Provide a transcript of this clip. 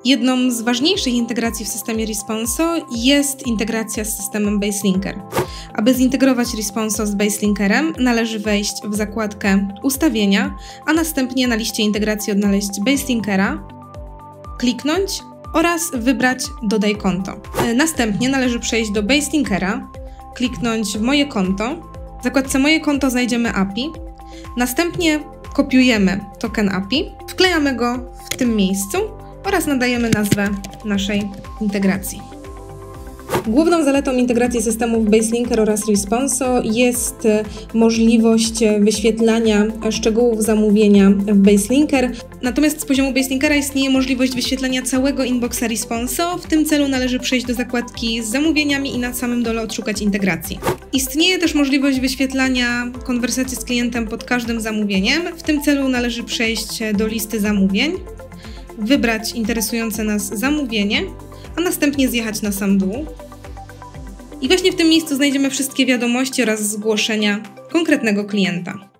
Jedną z ważniejszych integracji w systemie Responso jest integracja z systemem BaseLinker. Aby zintegrować Responso z BaseLinkerem, należy wejść w zakładkę Ustawienia, a następnie na liście integracji odnaleźć BaseLinkera, kliknąć oraz wybrać Dodaj konto. Następnie należy przejść do BaseLinkera, kliknąć w Moje konto. W zakładce Moje konto znajdziemy API. Następnie kopiujemy token API, wklejamy go w tym miejscu oraz nadajemy nazwę naszej integracji. Główną zaletą integracji systemów BaseLinker oraz Responso jest możliwość wyświetlania szczegółów zamówienia w BaseLinker. Natomiast z poziomu BaseLinkera istnieje możliwość wyświetlania całego inboxa Responso. W tym celu należy przejść do zakładki z zamówieniami i na samym dole odszukać integracji. Istnieje też możliwość wyświetlania konwersacji z klientem pod każdym zamówieniem. W tym celu należy przejść do listy zamówień, wybrać interesujące nas zamówienie, a następnie zjechać na sam dół. I właśnie w tym miejscu znajdziemy wszystkie wiadomości oraz zgłoszenia konkretnego klienta.